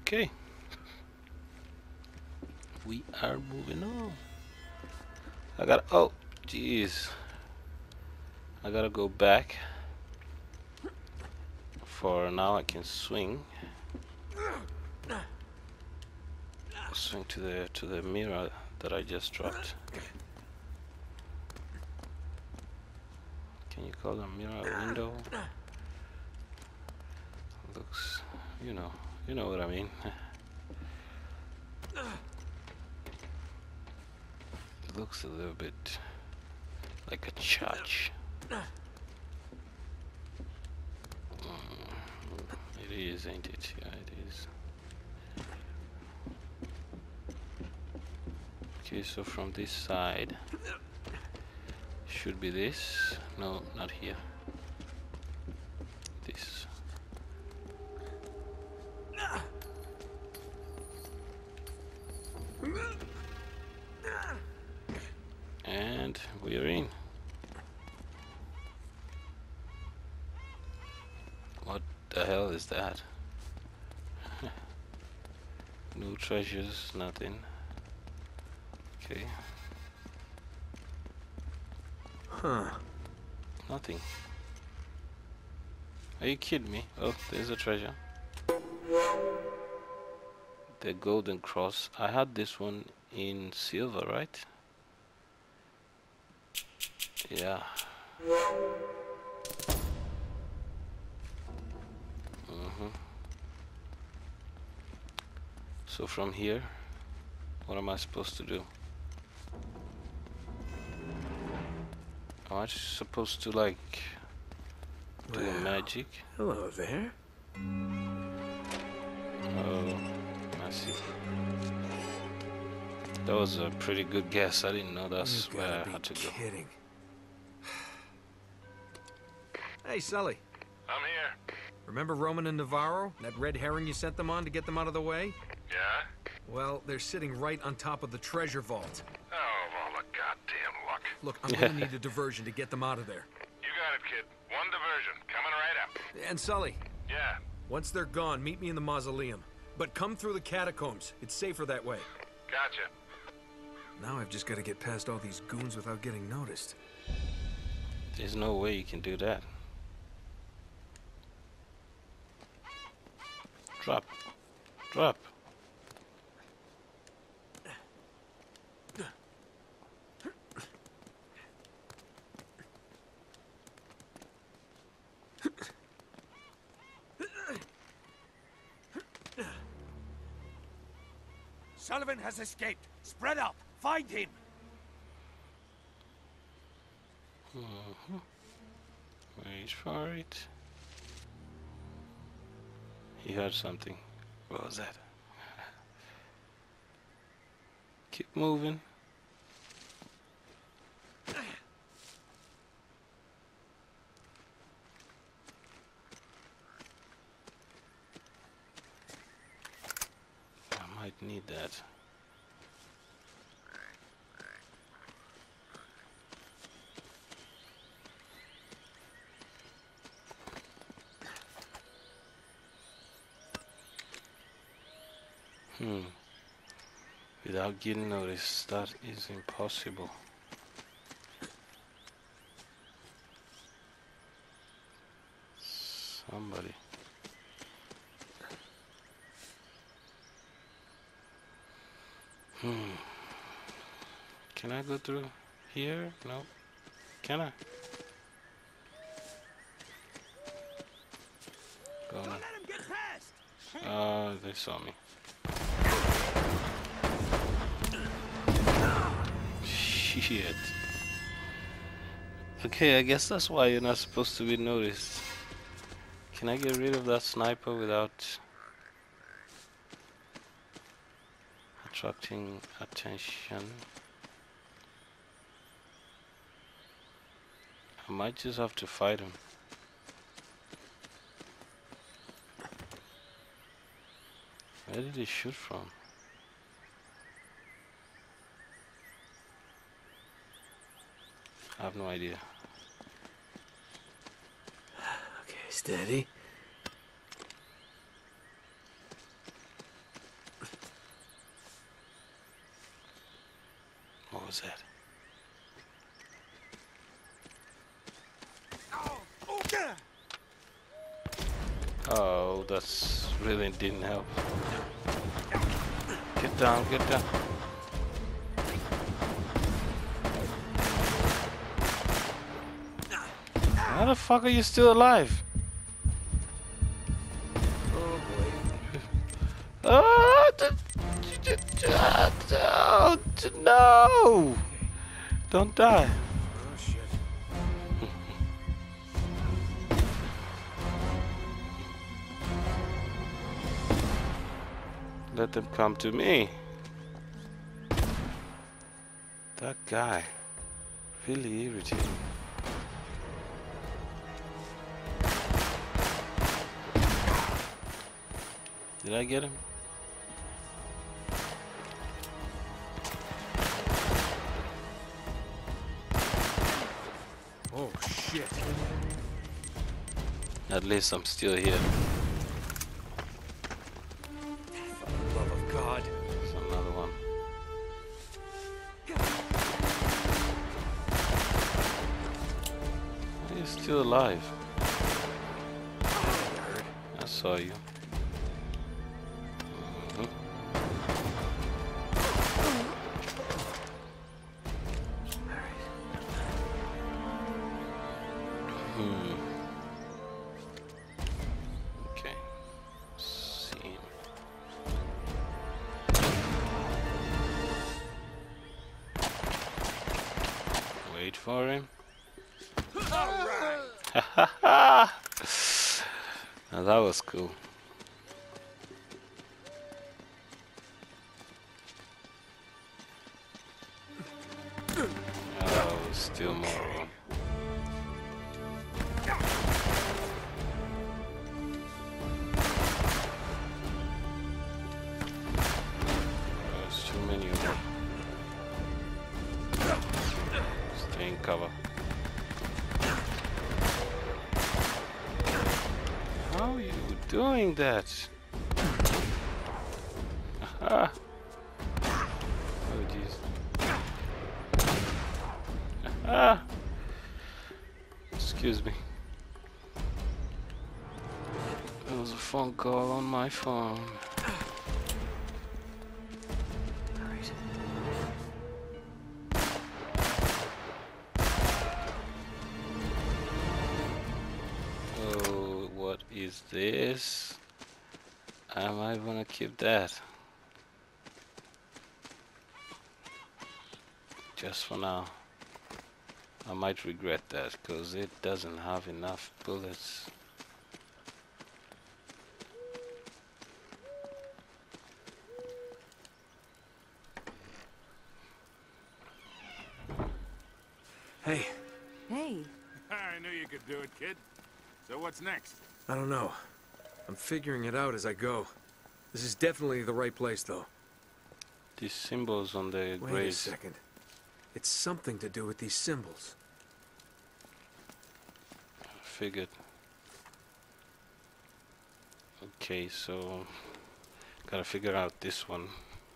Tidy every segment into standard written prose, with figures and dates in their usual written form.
Okay, we are moving on. Oh, jeez. I gotta go back. For now, I can swing. Swing to the mirror that I just dropped. Can you call a mirror a window? Looks, you know what I mean. It looks a little bit like a church. It is, ain't it? Yeah, it is. Okay, so from this side should be this. No, not here. This. And we are in. What the hell is that? No treasures, nothing. Okay. Huh. Nothing. Are you kidding me? Oh, there's a treasure. The golden cross. I had this one in silver, right? Yeah. So from here, what am I supposed to do? Am I supposed to like do a magic? Hello there. Oh, I see. That was a pretty good guess. I didn't know that's where I had to go. Kidding. Hey, Sully. I'm here. Remember Roman and Navarro? That red herring you sent them on to get them out of the way? Yeah? Well, they're sitting right on top of the treasure vault. Oh, all the goddamn luck. Look, I'm gonna need a diversion to get them out of there. You got it, kid. One diversion. Coming right up. And Sully, Yeah. once they're gone, meet me in the mausoleum. But come through the catacombs. It's safer that way. Gotcha. Now I've just got to get past all these goons without getting noticed. There's no way you can do that. Drop. Drop. Sullivan has escaped. Spread out. Find him. Wait for it. He heard something. What was that? Keep moving. I might need that. Without getting noticed, that is impossible. Somebody. Can I go through here? No. Can I? Go on. Let him get past. They saw me. Shit. Okay, I guess that's why you're not supposed to be noticed. Can I get rid of that sniper without attracting attention? I might just have to fight him. Where did he shoot from? I have no idea. Okay, steady. was that? Oh, that's really didn't help. Get down, get down. How the fuck are you still alive? Oh boy. Oh, no! Don't die. Oh shit. Let them come to me. That guy. Really irritating. Did I get him? Oh shit. At least I'm still here. For the love of God. There's another one. Are you still alive? I saw you. Okay. See him. Wait for him. Now that was cool. Oh, still more. There's too many of them. Stay in cover. How are you doing that? Aha. Oh jeez. Ah. Excuse me. There was a phone call on my phone. Oh, what is this? Am I gonna keep that? Just for now. I might regret that because it doesn't have enough bullets. Hey, Hey, I knew you could do it, kid. So what's next? I don't know. I'm figuring it out as I go. This is definitely the right place, though. These symbols on the Wait a graves. second. It's something to do with these symbols. Figured. Okay, so gotta figure out this one.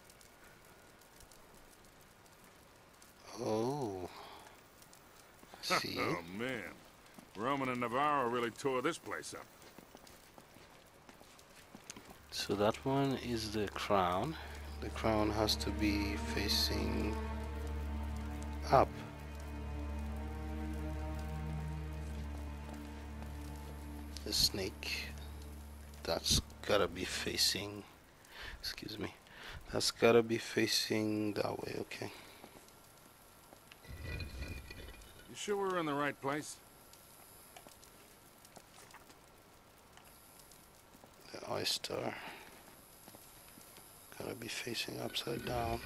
Oh, I see. Oh, man. Roman and Navarro really tore this place up. So that one is the crown. The crown has to be facing up. The snake, that's gotta be facing, excuse me, that's gotta be facing that way. Okay. You sure we're in the right place? The oyster gotta be facing upside down.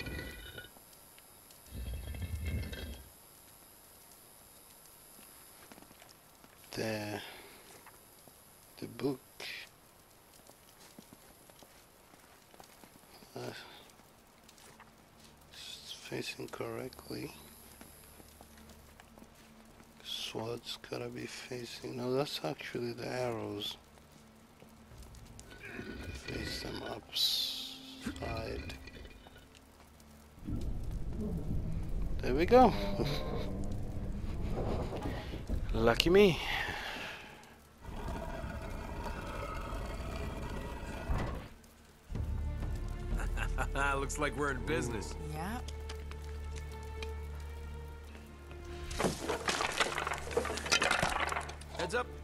The book is facing correctly. Sword's gotta be facing, no, that's actually the arrows. Face them upside. There we go. Lucky me. Looks like we're in business. Yeah. Heads up.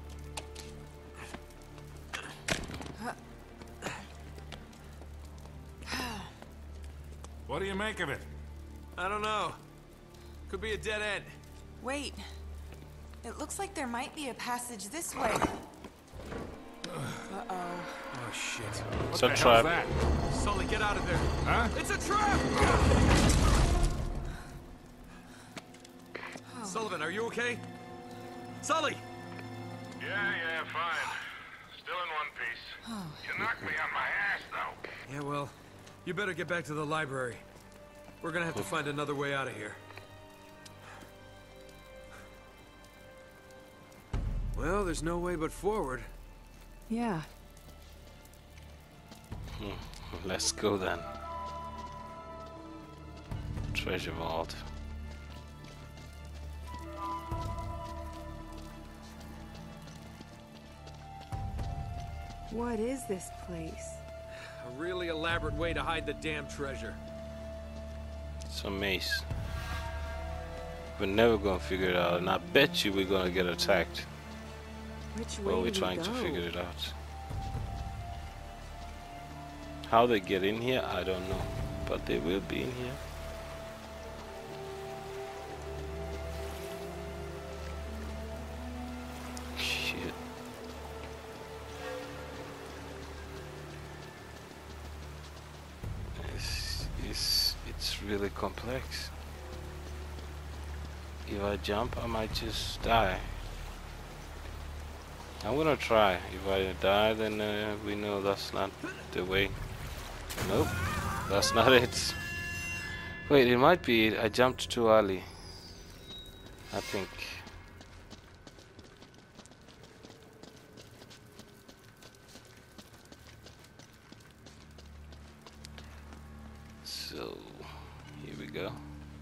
What do you make of it? I don't know. Could be a dead end. Wait. It looks like there might be a passage this way. Uh-oh. Oh, shit. It's What a the trap. hell's that? Sully, get out of there. Huh? It's a trap! Sullivan, are you okay? Sully! Yeah, fine. Still in one piece. You knocked me on my ass, though. Yeah, well, you better get back to the library. We're gonna have to find another way out of here. Well, there's no way but forward. Yeah. Let's go then. Treasure vault. What is this place? A really elaborate way to hide the damn treasure. It's a maze. We're never gonna figure it out, and I bet you we're gonna get attacked. Which way Well, we're do we trying to go? figure it out. How they get in here, I don't know, but they will be in here. Shit. It's really complex. If I jump, I might just die. I'm gonna try. If I die, then we know that's not the way. Nope, that's not it. Wait, it might be I jumped too early. I think. So, here we go.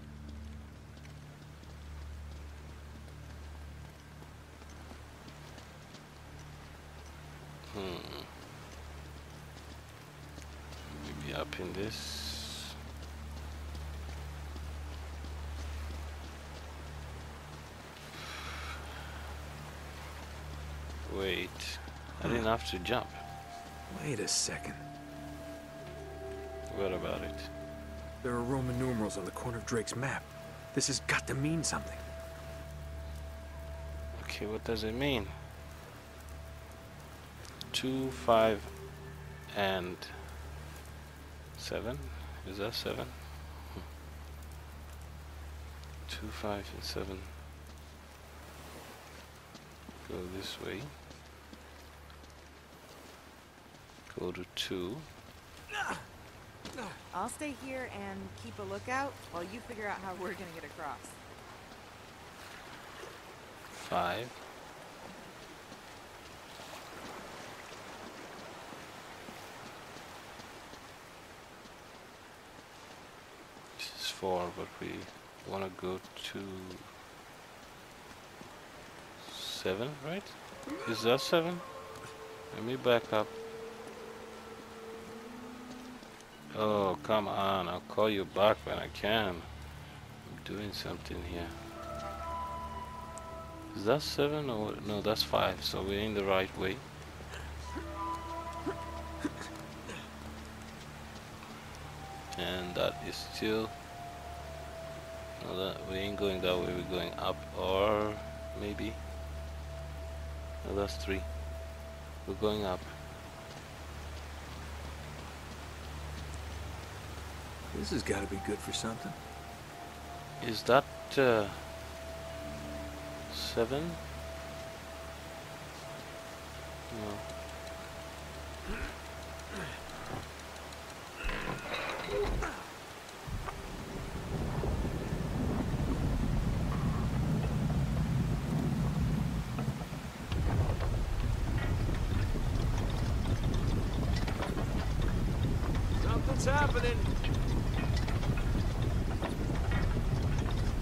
Maybe up in this. Wait, I didn't have to jump. Wait a second. What about it? There are Roman numerals on the corner of Drake's map. This has got to mean something. Okay, what does it mean? 2, 5, and 7? Is that 7? 2, 5, and 7. Go this way. Go to 2. I'll stay here and keep a lookout while you figure out how we're gonna get across. 5. This is 4, but we want to go to 7, right? Is that 7? Let me back up. Oh, come on. I'll call you back when I can. I'm doing something here. Is that 7 or no? That's 5. So we're in the right way. And that is still no. That we ain't going that way. We're going up, or maybe. No, that's 3. We're going up. This has got to be good for something. Is that 7? No. Something's happening.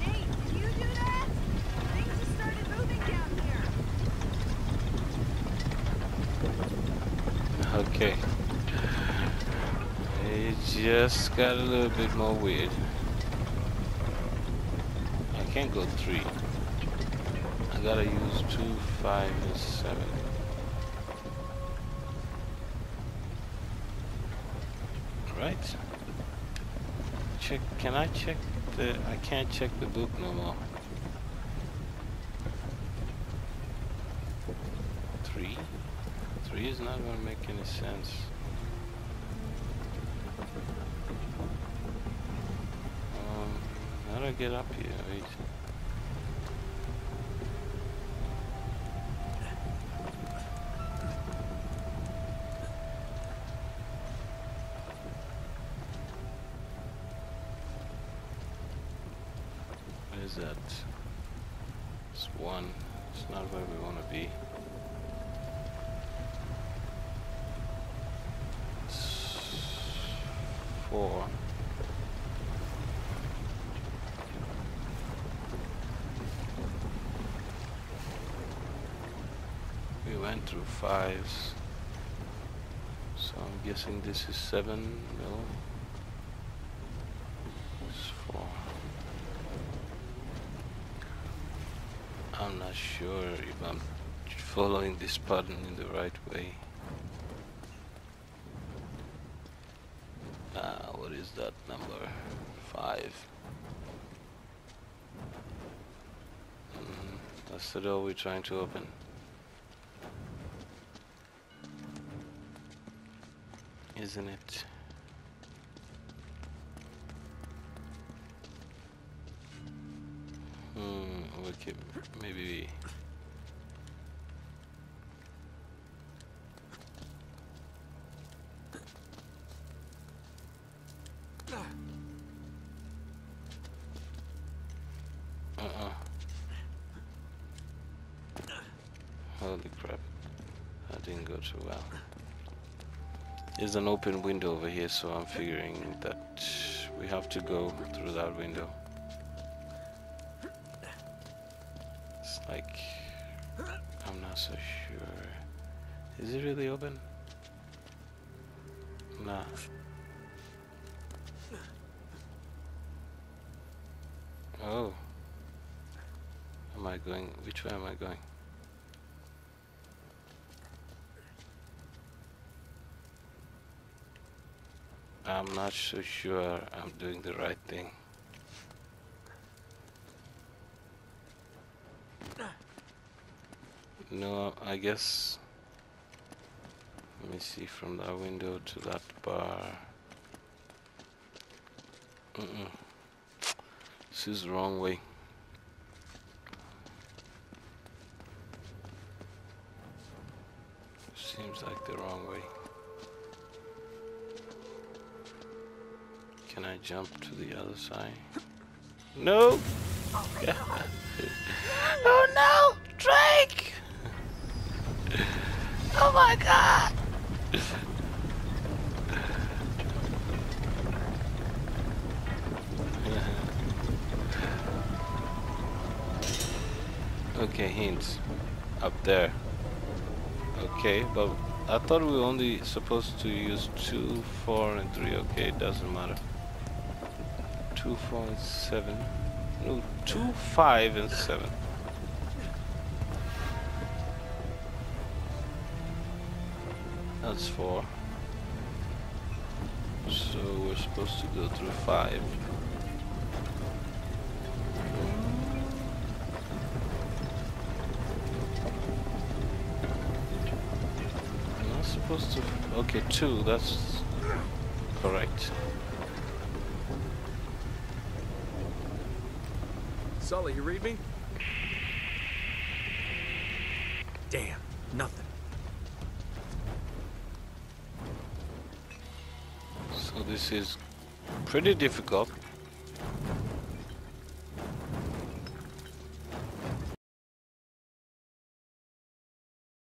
just got a little bit more weird. I can't go 3. I gotta use 2, 5, and 7. Right? Check. Can I check the? I can't check the book no more. 3. 3 is not gonna make any sense. How do I get up here? Wait. Where is that? It's 1. It's not where we want to be. It's 4. We went through 5s. So I'm guessing this is 7. No. It's 4. I'm not sure if I'm following this pattern in the right way. What is that number? 5. That's the door we're trying to open. Isn't it? Okay, maybe. Holy crap. That didn't go too well. There's an open window over here, so I'm figuring that we have to go through that window. It's like, I'm not so sure. Is it really open? Nah. Oh. Am I going? Which way am I going? I'm not so sure I'm doing the right thing. No, I guess. Let me see, from that window to that bar. This is the wrong way. Seems like the wrong way. Can I jump to the other side? No! Oh no! Drake! Oh my god! Okay, hints. Up there. Okay, but I thought we were only supposed to use 2, 4, and 3. Okay, it doesn't matter. 2, 4, and 7. No, 2, 5, and 7. That's 4. So we're supposed to go through 5. I'm not supposed to. Okay, 2. That's correct. Sully, you read me? Damn, nothing. So this is pretty difficult